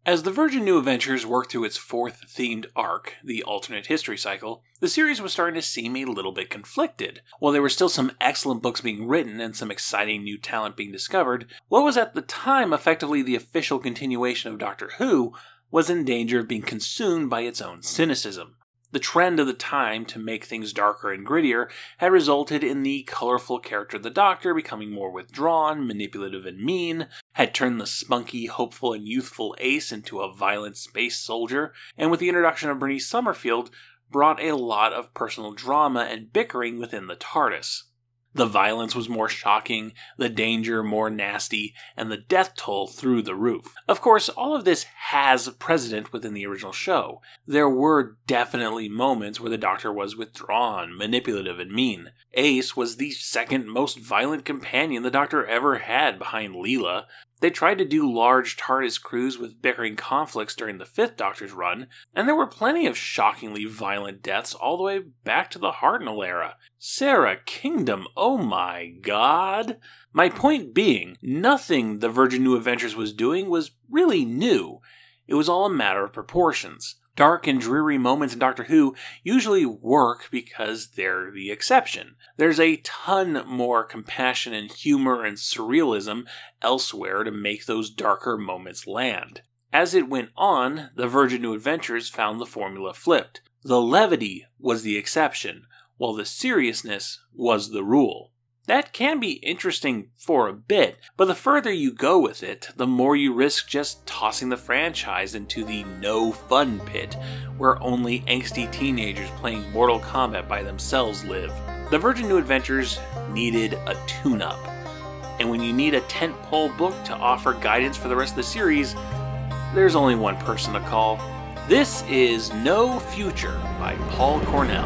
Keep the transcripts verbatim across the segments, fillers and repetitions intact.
As the Virgin New Adventures worked through its fourth themed arc, the alternate history cycle, the series was starting to seem a little bit conflicted. While there were still some excellent books being written and some exciting new talent being discovered, what was at the time effectively the official continuation of Doctor Who was in danger of being consumed by its own cynicism. The trend of the time to make things darker and grittier had resulted in the colorful character of the Doctor becoming more withdrawn, manipulative, and mean, had turned the spunky, hopeful, and youthful Ace into a violent space soldier, and with the introduction of Bernice Summerfield, brought a lot of personal drama and bickering within the TARDIS. The violence was more shocking, the danger more nasty, and the death toll through the roof. Of course, all of this has precedent within the original show. There were definitely moments where the Doctor was withdrawn, manipulative, and mean. Ace was the second most violent companion the Doctor ever had behind Leela. They tried to do large TARDIS crews with bickering conflicts during the fifth Doctor's run, and there were plenty of shockingly violent deaths all the way back to the Hartnell era. Sarah Kingdom, oh my god! My point being, nothing the Virgin New Adventures was doing was really new. It was all a matter of proportions. Dark and dreary moments in Doctor Who usually work because they're the exception. There's a ton more compassion and humor and surrealism elsewhere to make those darker moments land. As it went on, the Virgin New Adventures found the formula flipped. The levity was the exception, while the seriousness was the rule. That can be interesting for a bit, but the further you go with it, the more you risk just tossing the franchise into the no-fun pit, where only angsty teenagers playing Mortal Kombat by themselves live. The Virgin New Adventures needed a tune-up, and when you need a tentpole book to offer guidance for the rest of the series, there's only one person to call. This is No Future by Paul Cornell.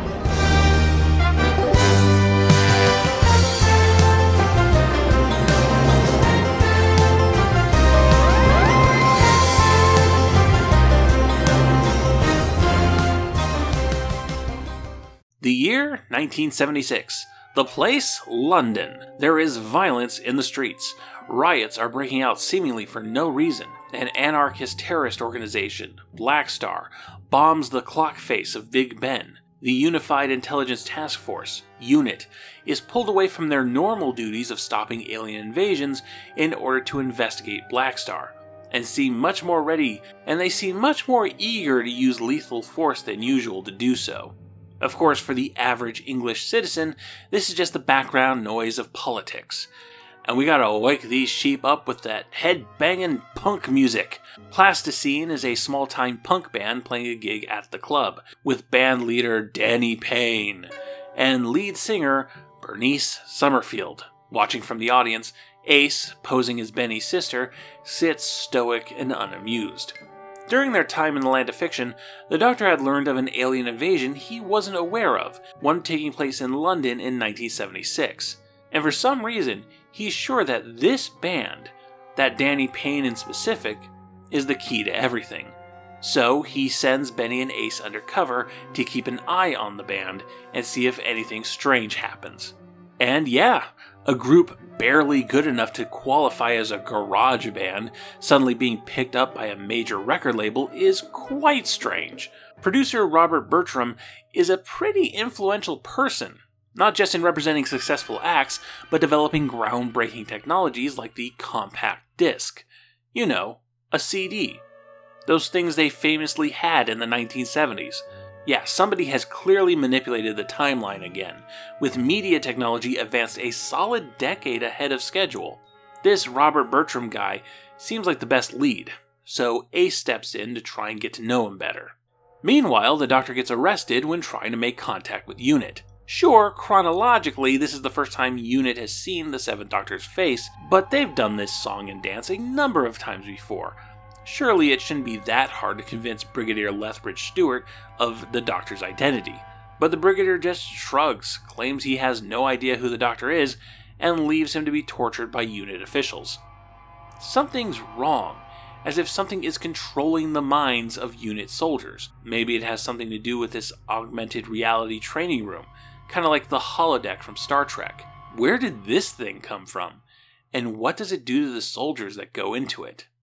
The year, nineteen seventy-six. The place, London. There is violence in the streets. Riots are breaking out seemingly for no reason. An anarchist terrorist organization, Black Star, bombs the clock face of Big Ben. The Unified Intelligence Task Force, UNIT, is pulled away from their normal duties of stopping alien invasions in order to investigate Black Star, and seem much more ready, and they seem much more eager to use lethal force than usual to do so. Of course, for the average English citizen, this is just the background noise of politics. And we gotta wake these sheep up with that head-banging punk music. Plasticine is a small-time punk band playing a gig at the club, with band leader Danny Payne and lead singer Bernice Summerfield. Watching from the audience, Ace, posing as Benny's sister, sits stoic and unamused. During their time in the land of fiction, the Doctor had learned of an alien invasion he wasn't aware of, one taking place in London in nineteen seventy-six. And for some reason, he's sure that this band, that Danny Payne in specific, is the key to everything. So he sends Benny and Ace undercover to keep an eye on the band and see if anything strange happens. And yeah, a group barely good enough to qualify as a garage band suddenly being picked up by a major record label is quite strange. Producer Robert Bertram is a pretty influential person, not just in representing successful acts, but developing groundbreaking technologies like the compact disc. You know, a C D. Those things they famously had in the nineteen seventies. Yeah, somebody has clearly manipulated the timeline again, with media technology advanced a solid decade ahead of schedule. This Robert Bertram guy seems like the best lead, so Ace steps in to try and get to know him better. Meanwhile, the Doctor gets arrested when trying to make contact with UNIT. Sure, chronologically, this is the first time UNIT has seen the Seventh Doctor's face, but they've done this song and dance a number of times before. Surely it shouldn't be that hard to convince Brigadier Lethbridge Stewart of the Doctor's identity. But the Brigadier just shrugs, claims he has no idea who the Doctor is, and leaves him to be tortured by UNIT officials. Something's wrong, as if something is controlling the minds of UNIT soldiers. Maybe it has something to do with this augmented reality training room, kind of like the holodeck from Star Trek. Where did this thing come from? And what does it do to the soldiers that go into it?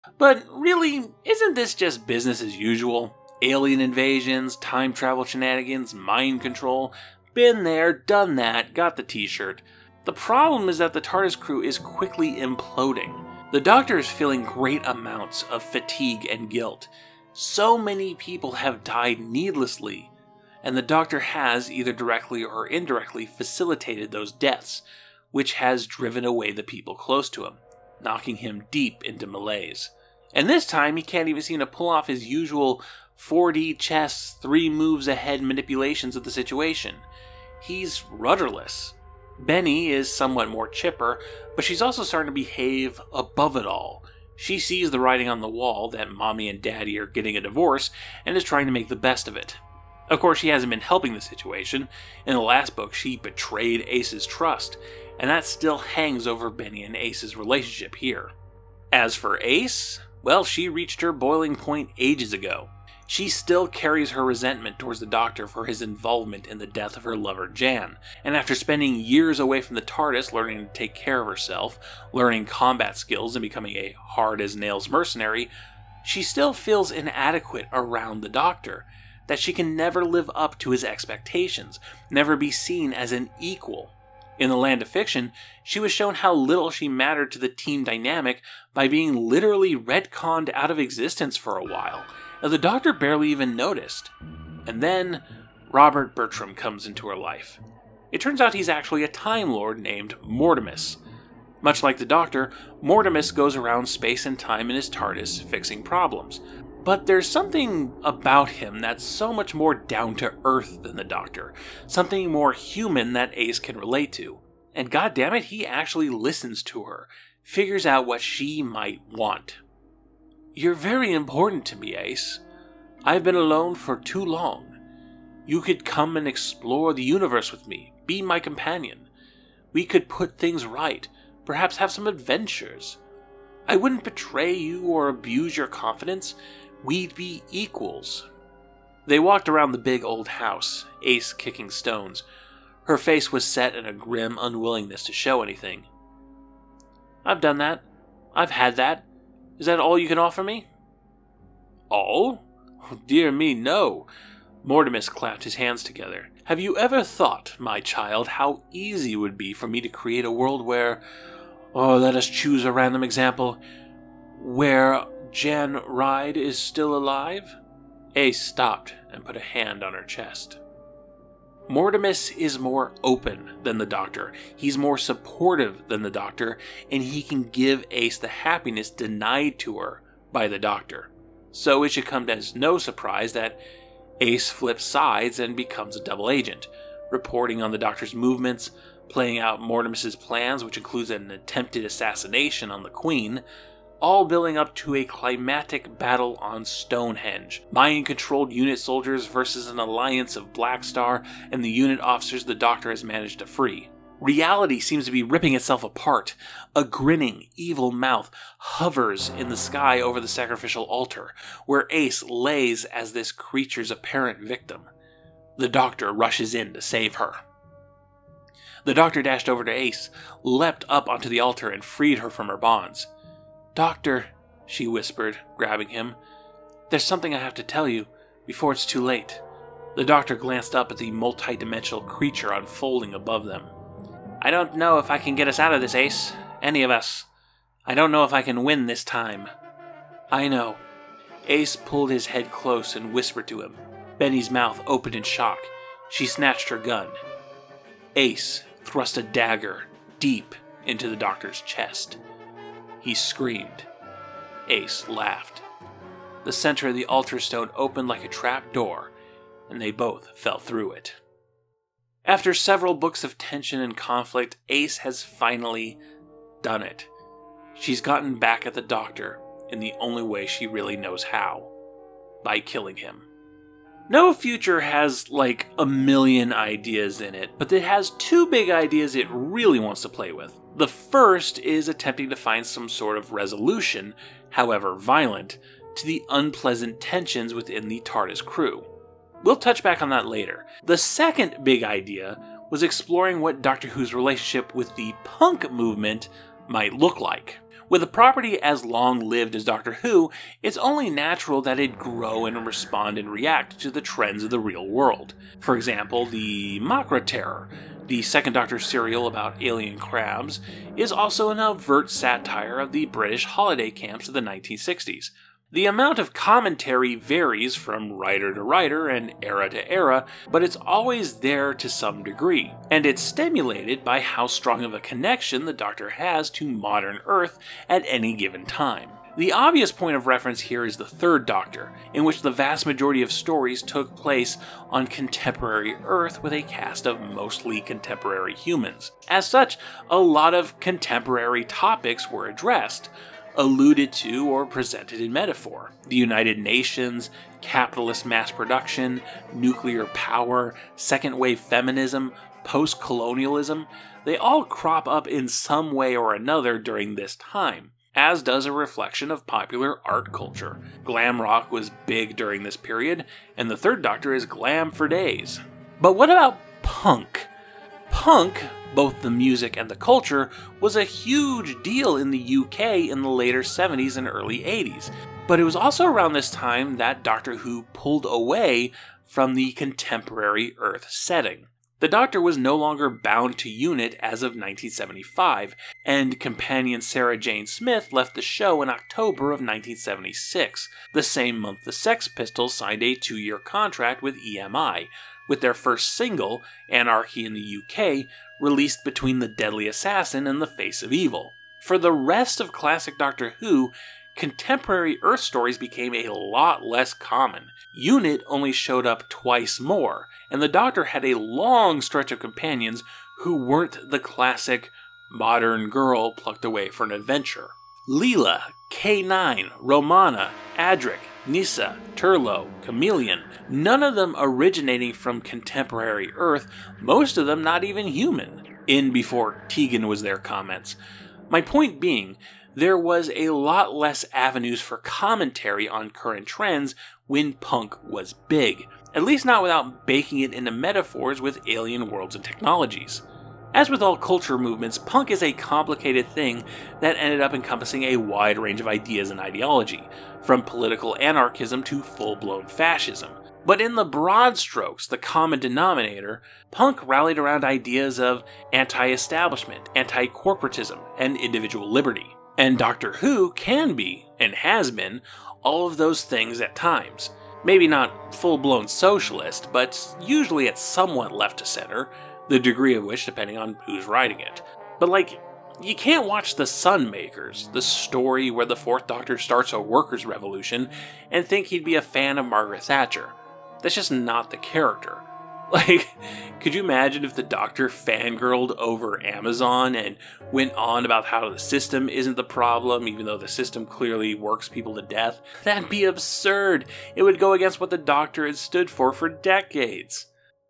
But really, isn't this just business as usual? Alien invasions, time travel shenanigans, mind control. Been there, done that, got the t-shirt. The problem is that the TARDIS crew is quickly imploding. The Doctor is feeling great amounts of fatigue and guilt. So many people have died needlessly, and the Doctor has, either directly or indirectly, facilitated those deaths, which has driven away the people close to him, knocking him deep into malaise. And this time, he can't even seem to pull off his usual four D chess, three moves ahead manipulations of the situation. He's rudderless. Benny is somewhat more chipper, but she's also starting to behave above it all. She sees the writing on the wall that Mommy and Daddy are getting a divorce and is trying to make the best of it. Of course, she hasn't been helping the situation. In the last book, she betrayed Ace's trust, and that still hangs over Benny and Ace's relationship here. As for Ace, well, she reached her boiling point ages ago. She still carries her resentment towards the Doctor for his involvement in the death of her lover Jan, and after spending years away from the TARDIS learning to take care of herself, learning combat skills and becoming a hard-as-nails mercenary, she still feels inadequate around the Doctor, that she can never live up to his expectations, never be seen as an equal. In the land of fiction, she was shown how little she mattered to the team dynamic by being literally retconned out of existence for a while, and the Doctor barely even noticed. And then, Robert Bertram comes into her life. It turns out he's actually a Time Lord named Mortimus. Much like the Doctor, Mortimus goes around space and time in his TARDIS fixing problems. But there's something about him that's so much more down-to-earth than the Doctor, something more human that Ace can relate to. And goddammit, he actually listens to her, figures out what she might want. "You're very important to me, Ace. I've been alone for too long. You could come and explore the universe with me, be my companion. We could put things right, perhaps have some adventures. I wouldn't betray you or abuse your confidence. We'd be equals." They walked around the big old house, Ace kicking stones. Her face was set in a grim unwillingness to show anything. "I've done that. I've had that. Is that all you can offer me?" "All? Oh, dear me, no." Mortimus clapped his hands together. "Have you ever thought, my child, how easy it would be for me to create a world where, or let us choose a random example, where Jan Ride is still alive?" Ace stopped and put a hand on her chest. Mortimus is more open than the Doctor. He's more supportive than the Doctor, and he can give Ace the happiness denied to her by the Doctor. So it should come as no surprise that Ace flips sides and becomes a double agent, reporting on the Doctor's movements, playing out Mortimus's plans, which includes an attempted assassination on the Queen, all building up to a climactic battle on Stonehenge. Mind-controlled unit soldiers versus an alliance of Black Star and the unit officers the Doctor has managed to free. Reality seems to be ripping itself apart. A grinning, evil mouth hovers in the sky over the sacrificial altar, where Ace lays as this creature's apparent victim. The Doctor rushes in to save her. The Doctor dashed over to Ace, leapt up onto the altar, and freed her from her bonds. "Doctor," she whispered, grabbing him, "there's something I have to tell you, before it's too late." The Doctor glanced up at the multi-dimensional creature unfolding above them. "I don't know if I can get us out of this, Ace. Any of us. I don't know if I can win this time." "I know." Ace pulled his head close and whispered to him. Benny's mouth opened in shock. She snatched her gun. Ace thrust a dagger deep into the Doctor's chest. He screamed. Ace laughed. The center of the altar stone opened like a trap door, and they both fell through it. After several books of tension and conflict, Ace has finally done it. She's gotten back at the Doctor in the only way she really knows how, by killing him. No Future has like a million ideas in it, but it has two big ideas it really wants to play with. The first is attempting to find some sort of resolution, however violent, to the unpleasant tensions within the TARDIS crew. We'll touch back on that later. The second big idea was exploring what Doctor Who's relationship with the punk movement might look like. With a property as long-lived as Doctor Who, it's only natural that it'd grow and respond and react to the trends of the real world. For example, the Makra Terror, the second Doctor serial about alien crabs, is also an overt satire of the British holiday camps of the nineteen sixties. The amount of commentary varies from writer to writer and era to era, but it's always there to some degree, and it's stimulated by how strong of a connection the Doctor has to modern Earth at any given time. The obvious point of reference here is the Third Doctor, in which the vast majority of stories took place on contemporary Earth with a cast of mostly contemporary humans. As such, a lot of contemporary topics were addressed, alluded to, or presented in metaphor. The United Nations, capitalist mass production, nuclear power, second-wave feminism, post-colonialism, they all crop up in some way or another during this time, as does a reflection of popular art culture. Glam rock was big during this period, and the Third Doctor is glam for days. But what about punk? Punk, both the music and the culture, was a huge deal in the U K in the later seventies and early eighties. But it was also around this time that Doctor Who pulled away from the contemporary Earth setting. The Doctor was no longer bound to UNIT as of nineteen seventy-five, and companion Sarah Jane Smith left the show in October of nineteen seventy-six, the same month the Sex Pistols signed a two-year contract with E M I, with their first single, Anarchy in the U K, released between The Deadly Assassin and The Face of Evil. For the rest of classic Doctor Who, contemporary Earth stories became a lot less common. UNIT only showed up twice more, and the Doctor had a long stretch of companions who weren't the classic modern girl plucked away for an adventure. Leela, K nine, Romana, Adric, Nissa, Turlo, Chameleon, none of them originating from contemporary Earth, most of them not even human. In before Tegan was there comments. My point being, there was a lot less avenues for commentary on current trends when punk was big, at least not without baking it into metaphors with alien worlds and technologies. As with all culture movements, punk is a complicated thing that ended up encompassing a wide range of ideas and ideology, from political anarchism to full-blown fascism. But in the broad strokes, the common denominator, punk rallied around ideas of anti-establishment, anti-corporatism, and individual liberty. And Doctor Who can be, and has been, all of those things at times. Maybe not full-blown socialist, but usually it's somewhat left to center, the degree of which depending on who's writing it. But like, you can't watch The Sunmakers, the story where the Fourth Doctor starts a workers' revolution, and think he'd be a fan of Margaret Thatcher. That's just not the character. Like, could you imagine if the Doctor fangirled over Amazon and went on about how the system isn't the problem, even though the system clearly works people to death? That'd be absurd. It would go against what the Doctor had stood for for decades.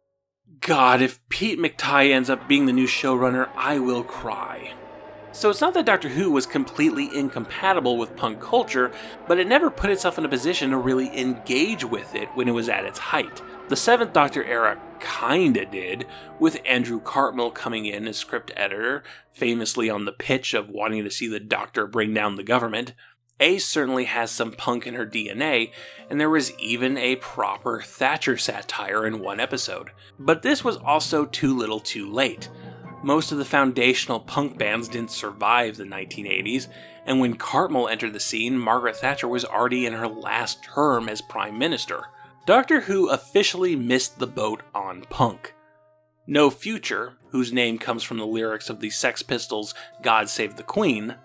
God, if Pete McTighe ends up being the new showrunner, I will cry. So it's not that Doctor Who was completely incompatible with punk culture, but it never put itself in a position to really engage with it when it was at its height. The Seventh Doctor era kinda did, with Andrew Cartmel coming in as script editor, famously on the pitch of wanting to see the Doctor bring down the government. Ace certainly has some punk in her D N A, and there was even a proper Thatcher satire in one episode. But this was also too little too late. Most of the foundational punk bands didn't survive the nineteen eighties, and when Cartmel entered the scene, Margaret Thatcher was already in her last term as Prime Minister. Doctor Who officially missed the boat on punk. No Future, whose name comes from the lyrics of the Sex Pistols' God Save the Queen,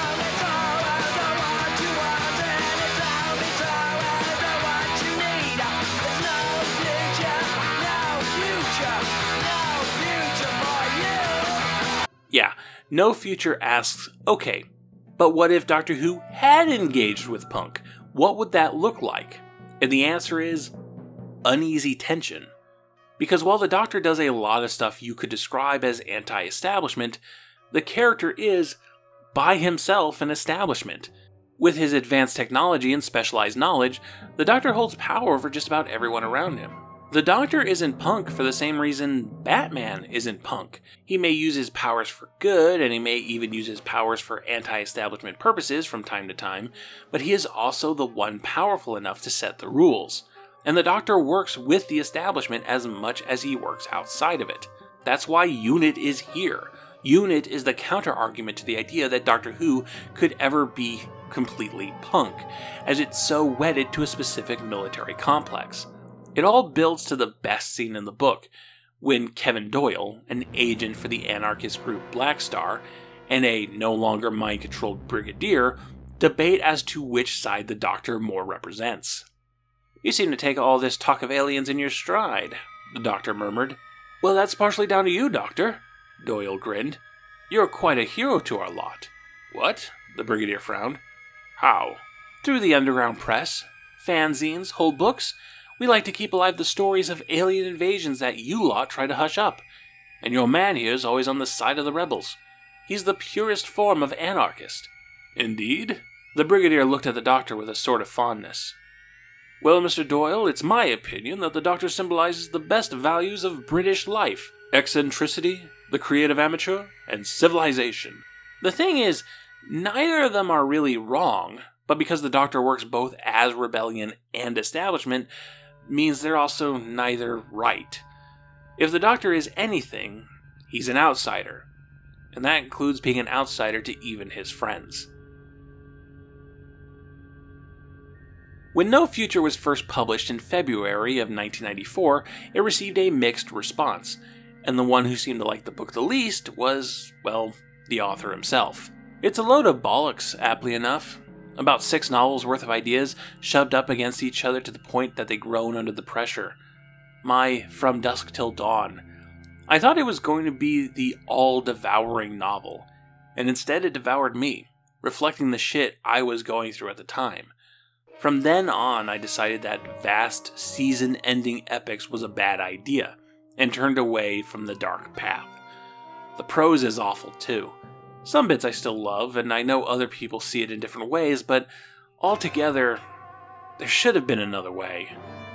Yeah, No Future asks, okay, but what if Doctor Who had engaged with punk? What would that look like? And the answer is uneasy tension. Because while the Doctor does a lot of stuff you could describe as anti-establishment, the character is, by himself, an establishment. With his advanced technology and specialized knowledge, the Doctor holds power over just about everyone around him. The Doctor isn't punk for the same reason Batman isn't punk. He may use his powers for good, and he may even use his powers for anti-establishment purposes from time to time, but he is also the one powerful enough to set the rules. And the Doctor works with the establishment as much as he works outside of it. That's why UNIT is here. UNIT is the counter-argument to the idea that Doctor Who could ever be completely punk, as it's so wedded to a specific military complex. It all builds to the best scene in the book, when Kevin Doyle, an agent for the anarchist group Black Star, and a no longer mind-controlled brigadier, debate as to which side the Doctor more represents. "You seem to take all this talk of aliens in your stride," the Doctor murmured. "Well, that's partially down to you, Doctor," Doyle grinned. "You're quite a hero to our lot." "What?" the brigadier frowned. "How?" "Through the underground press, fanzines, whole books, we like to keep alive the stories of alien invasions that you lot try to hush up. And your man here's always on the side of the rebels. He's the purest form of anarchist." "Indeed?" The brigadier looked at the Doctor with a sort of fondness. "Well, Mister Doyle, it's my opinion that the Doctor symbolizes the best values of British life. Eccentricity, the creative amateur, and civilization. The thing is, neither of them are really wrong, but because the Doctor works both as rebellion and establishment, means they're also neither right. If the Doctor is anything, he's an outsider, and that includes being an outsider to even his friends." When No Future was first published in February of nineteen ninety-four, it received a mixed response, and the one who seemed to like the book the least was, well, the author himself. It's a load of bollocks, aptly enough. About six novels worth of ideas shoved up against each other to the point that they groan under the pressure. My From Dusk Till Dawn. I thought it was going to be the all-devouring novel, and instead it devoured me, reflecting the shit I was going through at the time. From then on, I decided that vast, season-ending epics was a bad idea, and turned away from the dark path. The prose is awful, too. Some bits I still love, and I know other people see it in different ways, but altogether, there should have been another way.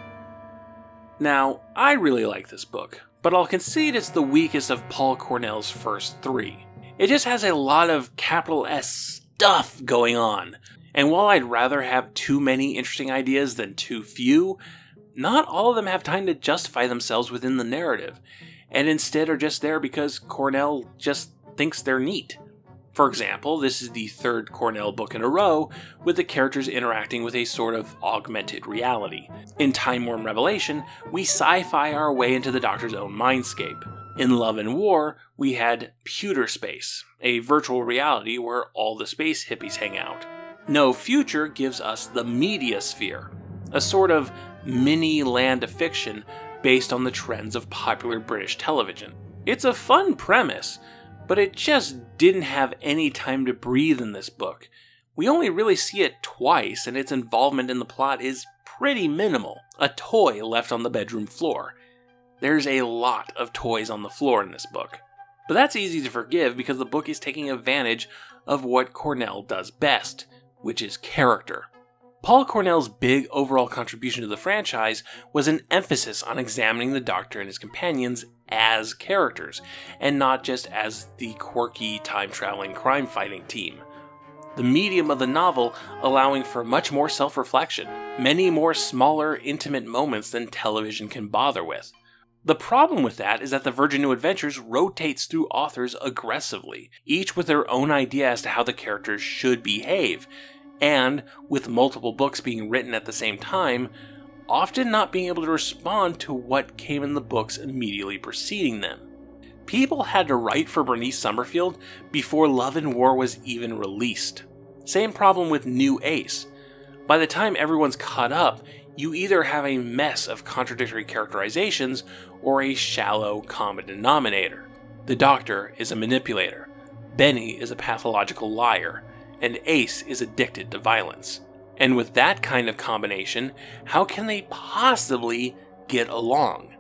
Now, I really like this book, but I'll concede it's the weakest of Paul Cornell's first three. It just has a lot of capital S stuff going on, and while I'd rather have too many interesting ideas than too few, not all of them have time to justify themselves within the narrative, and instead are just there because Cornell just thinks they're neat. For example, this is the third Cornell book in a row with the characters interacting with a sort of augmented reality. In Time Worm Revelation, we sci-fi our way into the Doctor's own mindscape. In Love and War, we had Pewter Space, a virtual reality where all the space hippies hang out. No Future gives us the Media Sphere, a sort of mini land of fiction based on the trends of popular British television. It's a fun premise, but it just didn't have any time to breathe in this book. We only really see it twice, and its involvement in the plot is pretty minimal. A toy left on the bedroom floor. There's a lot of toys on the floor in this book. But that's easy to forgive because the book is taking advantage of what Cornell does best, which is character. Paul Cornell's big overall contribution to the franchise was an emphasis on examining the Doctor and his companions as characters, and not just as the quirky, time-traveling, crime-fighting team. The medium of the novel allowing for much more self-reflection, many more smaller, intimate moments than television can bother with. The problem with that is that the Virgin New Adventures rotates through authors aggressively, each with their own idea as to how the characters should behave, and, with multiple books being written at the same time, often not being able to respond to what came in the books immediately preceding them. People had to write for Bernice Summerfield before Love and War was even released. Same problem with New Ace. By the time everyone's caught up, you either have a mess of contradictory characterizations or a shallow common denominator. The Doctor is a manipulator, Benny is a pathological liar, and Ace is addicted to violence. And with that kind of combination, how can they possibly get along?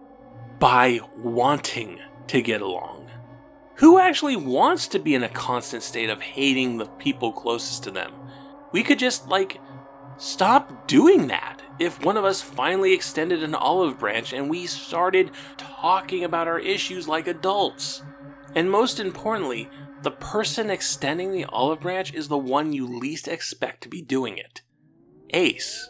By wanting to get along. Who actually wants to be in a constant state of hating the people closest to them? We could just, like, stop doing that if one of us finally extended an olive branch and we started talking about our issues like adults? And most importantly, the person extending the olive branch is the one you least expect to be doing it. Ace.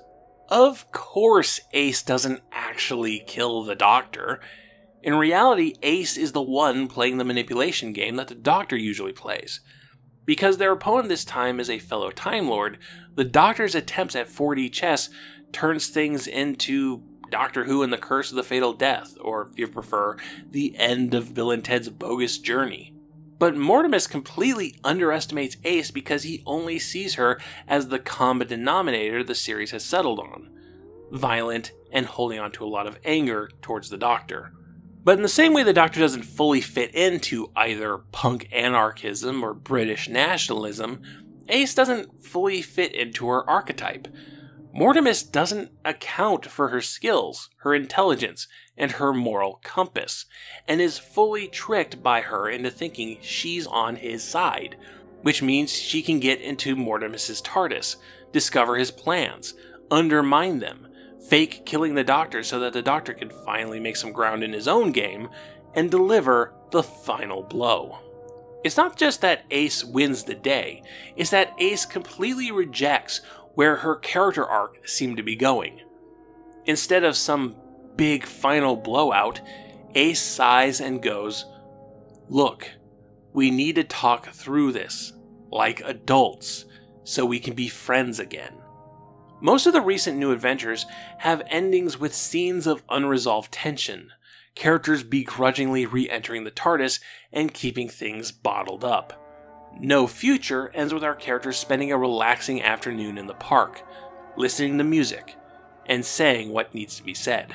Of course Ace doesn't actually kill the Doctor. In reality, Ace is the one playing the manipulation game that the Doctor usually plays. Because their opponent this time is a fellow Time Lord, the Doctor's attempts at four D chess turns things into Doctor Who and the Curse of the Fatal Death, or if you prefer, the end of Bill and Ted's Bogus Journey. But Mortimus completely underestimates Ace because he only sees her as the common denominator the series has settled on. Violent and holding on to a lot of anger towards the Doctor. But in the same way the Doctor doesn't fully fit into either punk anarchism or British nationalism, Ace doesn't fully fit into her archetype. Mortimus doesn't account for her skills, her intelligence, and her moral compass, and is fully tricked by her into thinking she's on his side, which means she can get into Mortimus's TARDIS, discover his plans, undermine them, fake killing the Doctor so that the Doctor can finally make some ground in his own game, and deliver the final blow. It's not just that Ace wins the day, it's that Ace completely rejects where her character arc seemed to be going. Instead of some big final blowout, Ace sighs and goes, "Look, we need to talk through this, like adults, so we can be friends again." Most of the recent new adventures have endings with scenes of unresolved tension, characters begrudgingly re-entering the TARDIS and keeping things bottled up. No Future ends with our characters spending a relaxing afternoon in the park, listening to music, and saying what needs to be said.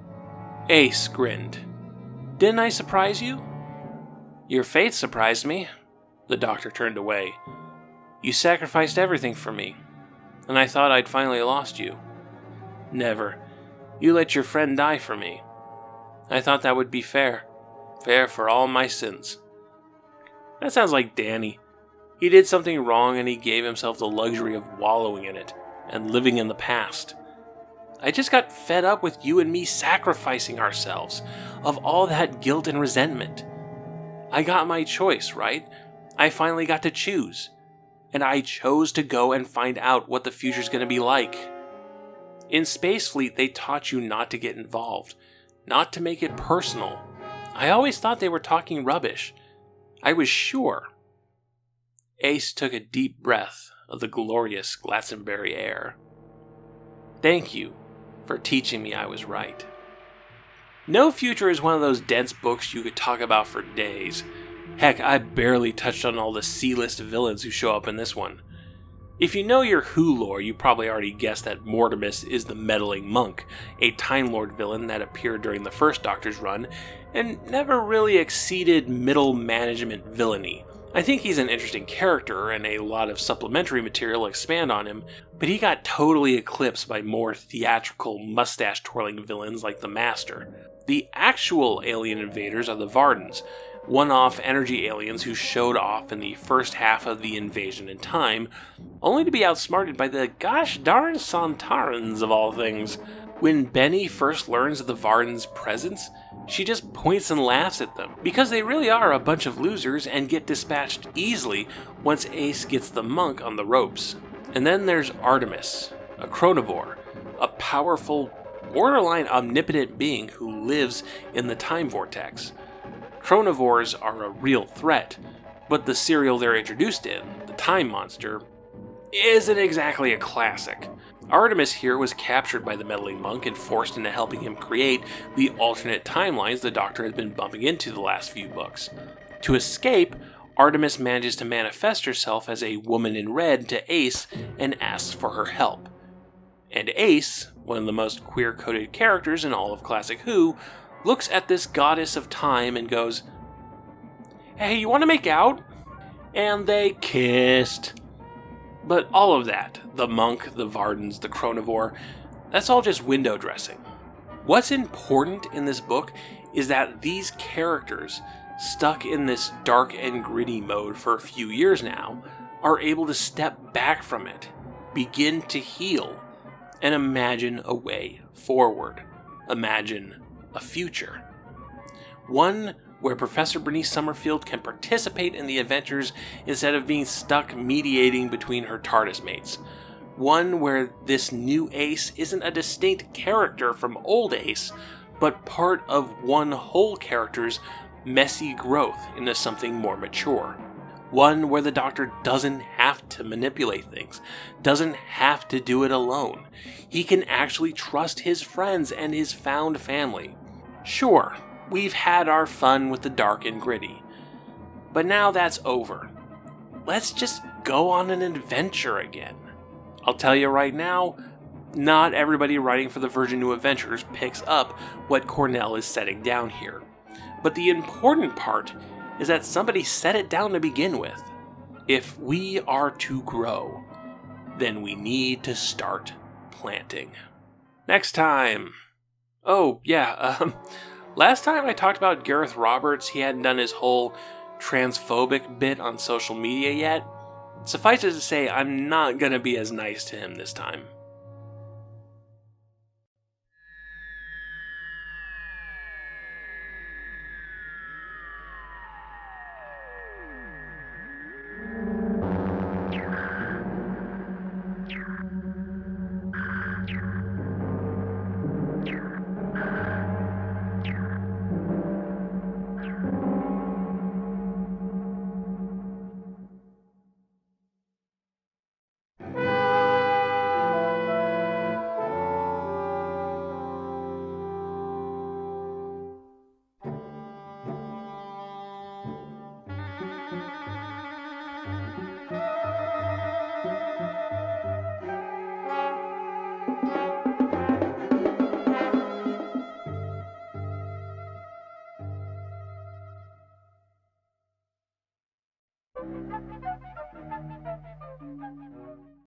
Ace grinned. "Didn't I surprise you?" "Your fate surprised me." The Doctor turned away. "You sacrificed everything for me, and I thought I'd finally lost you." "Never. You let your friend die for me. I thought that would be fair. Fair for all my sins." That sounds like Danny. He did something wrong and he gave himself the luxury of wallowing in it and living in the past. I just got fed up with you and me sacrificing ourselves, of all that guilt and resentment. I got my choice, right? I finally got to choose. And I chose to go and find out what the future's going to be like. In Space Fleet, they taught you not to get involved, not to make it personal. I always thought they were talking rubbish. I was sure. Ace took a deep breath of the glorious Glastonbury air. "Thank you for teaching me I was right." No Future is one of those dense books you could talk about for days. Heck, I barely touched on all the C-list villains who show up in this one. If you know your Who lore, you probably already guessed that Mortimus is the meddling monk, a Time Lord villain that appeared during the first Doctor's run, and never really exceeded middle management villainy. I think he's an interesting character, and a lot of supplementary material expand on him, but he got totally eclipsed by more theatrical, mustache-twirling villains like the Master. The actual alien invaders are the Vardens, one-off energy aliens who showed off in the first half of the invasion in time, only to be outsmarted by the gosh darn Sontarans of all things. When Benny first learns of the Vardens' presence, she just points and laughs at them, because they really are a bunch of losers and get dispatched easily once Ace gets the monk on the ropes. And then there's Artemis, a chronivore, a powerful, borderline omnipotent being who lives in the time vortex. Chronivores are a real threat, but the serial they're introduced in, the Time Monster, isn't exactly a classic. Artemis here was captured by the meddling monk and forced into helping him create the alternate timelines the Doctor has been bumping into the last few books. To escape, Artemis manages to manifest herself as a woman in red to Ace and asks for her help. And Ace, one of the most queer-coded characters in all of Classic Who, looks at this goddess of time and goes, "Hey, you want to make out?" And they kissed. But all of that, the monk, the Vardens, the chronivore, that's all just window dressing. What's important in this book is that these characters, stuck in this dark and gritty mode for a few years now, are able to step back from it, begin to heal, and imagine a way forward. Imagine a future. One where Professor Bernice Summerfield can participate in the adventures instead of being stuck mediating between her TARDIS mates. One where this new Ace isn't a distinct character from old Ace, but part of one whole character's messy growth into something more mature. One where the Doctor doesn't have to manipulate things, doesn't have to do it alone. He can actually trust his friends and his found family. Sure, we've had our fun with the dark and gritty, but now that's over. Let's just go on an adventure again. I'll tell you right now, not everybody writing for the Virgin New Adventures picks up what Cornell is setting down here. But the important part is that somebody set it down to begin with. If we are to grow, then we need to start planting. Next time. Oh, yeah, um, last time I talked about Gareth Roberts, he hadn't done his whole transphobic bit on social media yet. Suffice it to say, I'm not gonna be as nice to him this time.